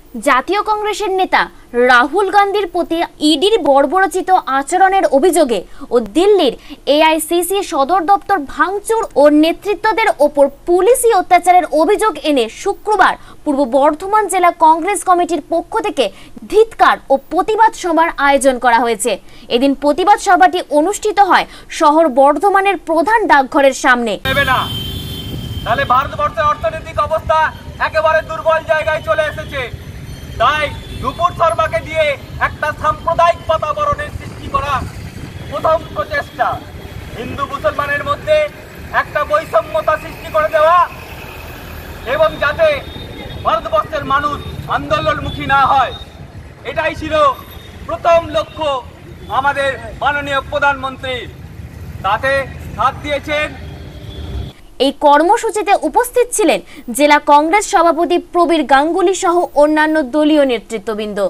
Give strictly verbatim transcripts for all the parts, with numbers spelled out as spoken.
জাতীয় কংগ্রেসের নেতা রাহুল গান্ধীর প্রতি ইডির বর্বরচিত আচরণের অভিযোগে ও দিল্লির এআইসিসি সদর দপ্তর ভাঙচুর ও নেতৃত্বদের ওপর পুলিশি অত্যাচারের অভিযোগ এনে শুক্রবার পূর্ব বর্ধমান জেলা কংগ্রেস কমিটির পক্ষ থেকে ধিৎকার ও প্রতিবাদ সভার আয়োজন করা হয়েছে। এদিন প্রতিবাদ সভাটি অনুষ্ঠিত হয় শহর বর্ধমানের প্রধান ডাকঘরের সামনে। তাহলে ভারতবর্ষের অর্থনৈতিক অবস্থা একেবারে দুর্বল জায়গায় চলে এসেছে। তাই দুপুর শর্মাকে দিয়ে একটা সাম্প্রদায়িক বাতাবরণের সৃষ্টি করা প্রথম প্রচেষ্টা, হিন্দু মুসলমানের মধ্যে একটা বৈষম্যতা সৃষ্টি করে দেওয়া এবং যাতে ভারতবর্ষের মানুষ আন্দোলনমুখী না হয়, এটাই ছিল প্রথম লক্ষ্য আমাদের মাননীয় প্রধানমন্ত্রী। তাতে সাথ দিয়েছেন। এই কর্মসূচিতে উপস্থিত ছিলেন জেলা কংগ্রেস সভাপতি প্রবীর গাঙ্গুলি সহ অন্যান্য দলীয় নেতৃত্ববৃন্দ।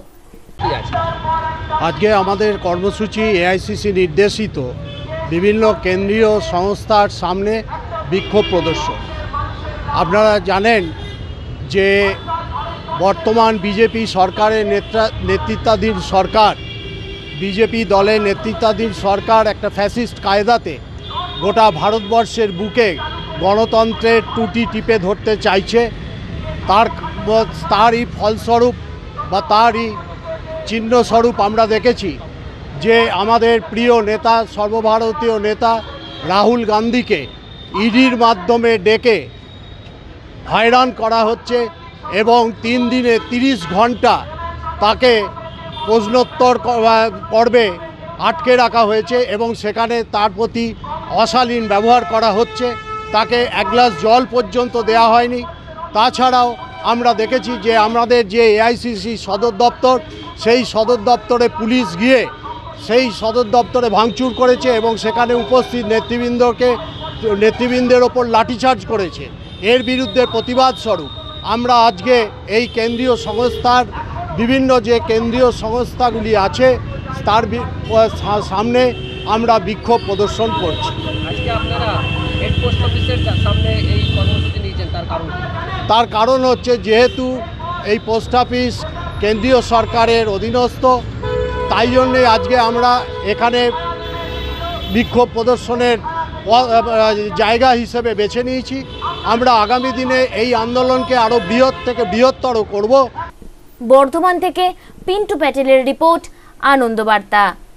আজকে আমাদের কর্মসূচি এআইসিসি নির্দেশিত বিভিন্ন কেন্দ্রীয় সংস্থার সামনে বিক্ষোভ প্রদর্শন। আপনারা জানেন যে বর্তমান বিজেপি সরকারের নেতৃত্বাধীন সরকার বিজেপি দলের নেতৃত্বাধীন সরকার একটা ফ্যাসিস্ট কায়দাতে গোটা ভারতবর্ষের বুকে গণতন্ত্রের টুটি টিপে ধরতে চাইছে। তার তারই ফলস্বরূপ বা তারই চিহ্নস্বরূপ আমরা দেখেছি যে আমাদের প্রিয় নেতা, সর্বভারতীয় নেতা রাহুল গান্ধীকে ইডির মাধ্যমে ডেকে হয়রান করা হচ্ছে এবং তিন দিনে তিরিশ ঘন্টা তাকে প্রশ্নোত্তর পর্বে আটকে রাখা হয়েছে এবং সেখানে তার প্রতি অশালীন ব্যবহার করা হচ্ছে। তাকে এক গ্লাস জল পর্যন্ত দেয়া হয়নি। তাছাড়াও আমরা দেখেছি যে আমাদের যে এআইসিসি সদর দপ্তর, সেই সদর দপ্তরে পুলিশ গিয়ে সেই সদর দপ্তরে ভাঙচুর করেছে এবং সেখানে উপস্থিত নেতৃবৃন্দকে নেতৃবৃন্দের ওপর লাঠিচার্জ করেছে। এর বিরুদ্ধে প্রতিবাদ স্বরূপ আমরা আজকে এই কেন্দ্রীয় সংস্থার বিভিন্ন যে কেন্দ্রীয় সংস্থাগুলি আছে তার সামনে আমরা বিক্ষোভ প্রদর্শন করছি। আজকে আপনারা হেড পোস্ট অফিসের সামনে এই কর্মসূচি নিয়েছেন, তার কারণ তার কারণ হচ্ছে যেহেতু এই পোস্ট অফিস কেন্দ্রীয় সরকারের অধীনস্থ, তাই জন্যে আজকে আমরা এখানে বিক্ষোভ প্রদর্শনের জায়গা হিসেবে বেছে নিয়েছি। আমরা আগামী দিনে এই আন্দোলনকে আরও বৃহৎ থেকে বৃহত্তর করব। বর্ধমান থেকে পিন্টু প্যাটেলের রিপোর্ট, আনন্দ বার্তা।